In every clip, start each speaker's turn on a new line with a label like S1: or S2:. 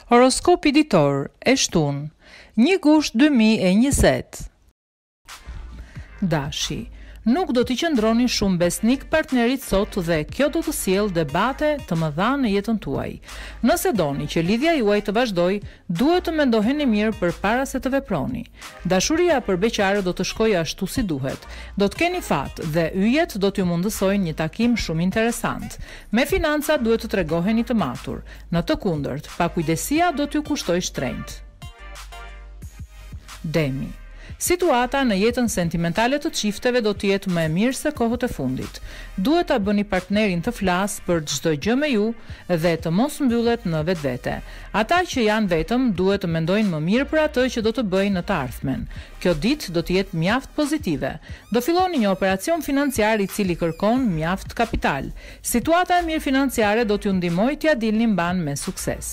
S1: Horoskopi Ditor e Shtunë, 1 Gusht 2020. Dashi, nuk do t'i qëndroni shumë besnik partnerit sot dhe kjo do të sjellë debate të mëdha në jetën tuaj. Nëse doni që lidhja juaj të vazhdoj, duhet të mendoheni mirë përpara se të veproni. Dashuria për beqarët do të shkojë ashtu si duhet. Do të keni fat dhe yjet do t'ju mundësojnë një takim shumë interesant. Me financat duhet të tregoheni të matur. Në të kundërt, pakujdesia do t'ju kushtojë shtrenjtë. Demi. Situata në jetën sentimentale të çifteve do të jetë më e mirë se kohët e fundit. Duhet ta bëni partnerin të flasë për çdo gjë me ju dhe të mos mbyllet në vetvete. Ata që janë vetëm duhet të mendojnë më mirë për atë që do të bëjnë në të ardhmen. Kjo ditë do të jetë mjaft pozitive. Do filloni një operacion financiar i cili kërkon mjaft kapital. Situata e mirë financiare do t'ju ndihmojë t'ia dilni mban me sukses.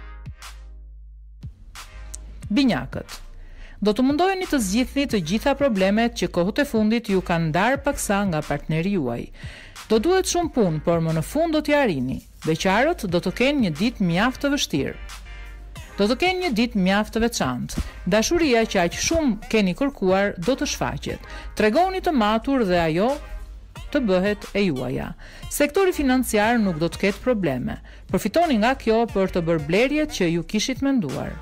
S1: Binjakët. Do të mundoheni të zgjidhni të gjitha problemet që kohët e fundit ju kanë ndarë paksa nga partneri juaj. Do duhet shumë punë, por më në fund do t'i arrini. Beqarët do të kenë një ditë mjaft të vështirë. Do të kenë një ditë mjaft të veçantë. Dashuria që aq shumë keni kërkuar do të shfaqet. Tregoni të matur dhe ajo të bëhet e juaja. Sektori financiar nuk do të ketë probleme. Përfitoni nga kjo për të bërë blerjet që ju kishit menduar.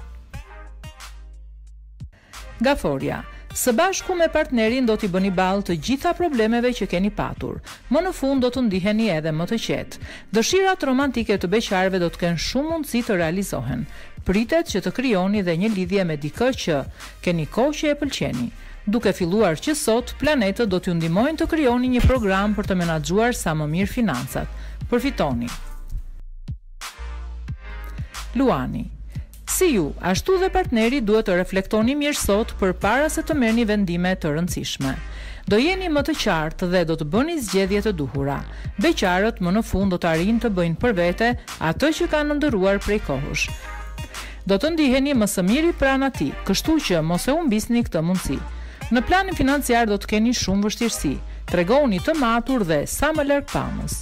S1: Gaforja. Së bashku me partnerin do t'i bëni ballë të gjitha problemeve që keni patur. Më në fund do të ndiheni edhe më të qetë. Dëshirat romantike të beqarëve do të kenë shumë mundësi të realizohen. Pritet që të krijoni dhe një lidhje me dikë që keni kohë që e pëlqeni. Duke filluar që sot, planetët do t'ju ndihmojnë të krijoni një program për të menaxhuar sa më mirë financat. Përfitoni. Luani. Si ju, ashtu dhe partneri duhet të reflektoni mirë sot përpara se të merrni vendime të rëndësishme. Do jeni më të qartë dhe do të bëni zgjedhje të duhura. Beqarët më në fund do të arrijnë të bëjnë për vete atë që kanë ndëruar prej kohësh. Do të ndiheni më së miri pranë atij, kështu që mos e humbisni këtë mundësi. Në planin financiar do të keni shumë vështirësi. Tregoni të matur dhe sa më larg pamës.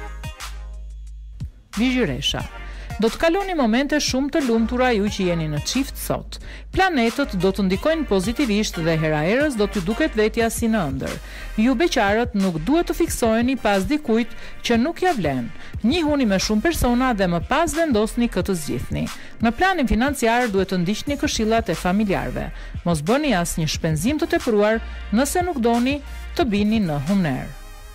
S1: Vizhyresha. Do të kaloni momente shumë të lumtura ju që jeni në çift sot. Planetët do të ndikojnë pozitivisht dhe heraerës do t'ju duket vetja si në ëndër. Ju beqarët nuk duhet të fiksoheni pas dikujt që nuk ja vlen. Njihuni me shumë persona dhe më pas vendosni këtë zgjidhni. Në planin financiar duhet të ndiqni këshillat e familjarëve. Mos bëni asnjë shpenzim të tepruar nëse nuk doni të bini në humner.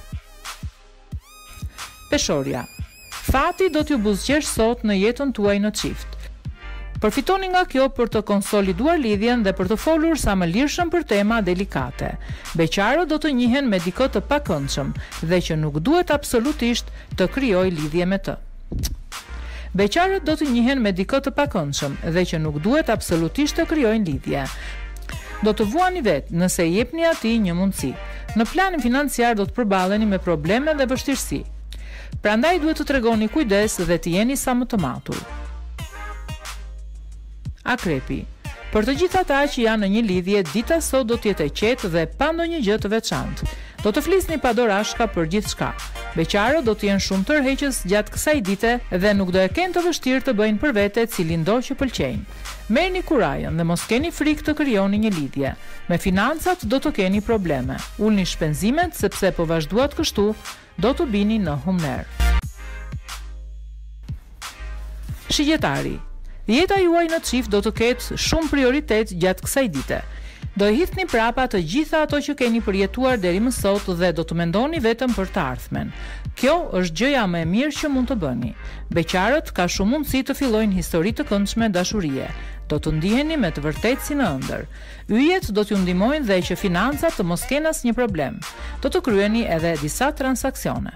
S1: Peshorja. Fati do t'ju buzëqesh sot në jetën tuaj në çift. Përfitoni nga kjo për të konsoliduar lidhjen dhe për të folur sa më lirshëm për tema delikate. Beqarët do të njihen me dikë të pakëndshëm dhe që nuk duhet absolutisht të krijojë lidhje me të. Beqarët do të njihen me dikë të pakëndshëm dhe që nuk duhet absolutisht të krijojnë lidhje. Do të vuani vetë nëse i jepni atij një mundësi. Në planin financiar do të përballeni me probleme dhe vështirësi. Prandaj duhet të tregoni kujdes dhe të jeni sa më të matur. Akrepi. Për të gjithë ata që janë në një lidhje, dita sot do të jetë e qetë dhe pa ndonjë gjë të veçantë. Do të flisni pa dorashka për gjithçka. Beqarët do të jenë shumë tërheqës gjatë kësaj dite dhe nuk do e kenë të vështirë të bëjnë për vete cilin do që pëlqejnë. Merrni kurajën dhe mos keni frikë të krijoni një lidhje. Me financat do të keni probleme. Ulni shpenzimet sepse po vazhduat kështu, do të bini në humner. Shigjetari. Jeta juaj në çift do të ketë shumë prioritet gjatë kësaj dite. Do e hidhni prapa të gjitha ato që keni përjetuar deri më sot dhe do të mendoni vetëm për të ardhmen. Kjo është gjëja më e mirë që mund të bëni. Beqarët ka shumë mundësi të fillojnë histori të këndshme dashurie. Do të ndiheni me të vërtetë si në ëndër. Yjet do t'ju ndihmojnë dhe që financat të mos kenë asnjë problem. Do të kryeni edhe disa transaksione.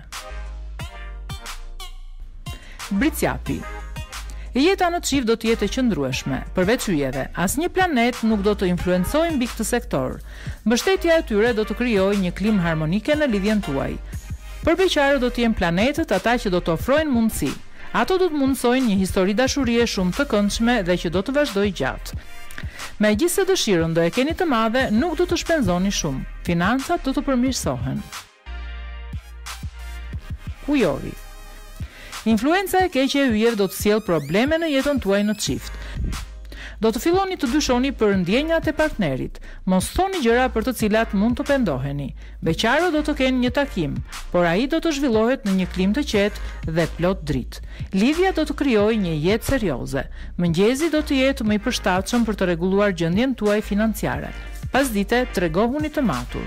S1: Bricjapi. Jeta në çift do të jetë e qëndrueshme. Përveç yjeve, asnjë planet nuk do të influencojë mbi këtë sektor. Mbështetja e tyre do të krijojë një klimë harmonike në lidhjen tuaj. Për beqarët do të jenë planetët ata që do të ofrojnë mundësi. Ato do të mundsojnë një histori dashurie shumë të këndshme dhe që do të vazhdojë gjatë. Megjithëse dëshirën do e keni të madhe, nuk do të shpenzoni shumë. Financat do të përmirësohen. Mujori. Influenca e keqe e yjeve do të sjellë probleme në jetën tuaj në çift. Do të filloni të dyshoni për ndjenjat e partnerit. Mos thoni gjëra për të cilat mund të pendoheni. Beqarët do të kenë një takim, por ai do të zhvillohet në një klim të qetë dhe plot dritë. Lidhja do të krijojë një jetë serioze. Mëngjesi do të jetë më i përshtatshëm për të rregulluar gjendjen tuaj financiare. Pasdite tregohuni të matur.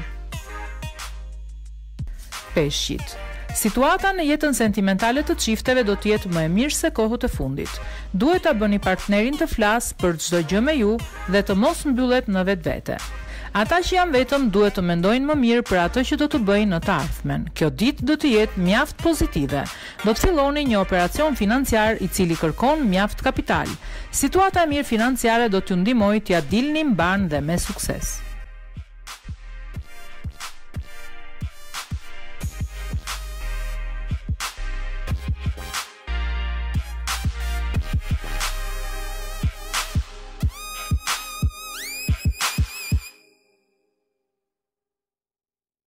S1: Peshqit. Situata në jetën sentimentale të çifteve do të jetë më e mirë se kohët e fundit. Duhet ta bëni partnerin të flasë për çdo gjë me ju dhe të mos mbyllet në vetvete. Ata që janë vetëm duhet të mendojnë më mirë për atë që do të bëjnë në të ardhmen. Kjo ditë do të jetë mjaft pozitive. Do të filloni një operacion financiar i cili kërkon mjaft kapital. Situata e mirë financiare do t'ju ndihmojë t'ia dilni mban dhe me sukses.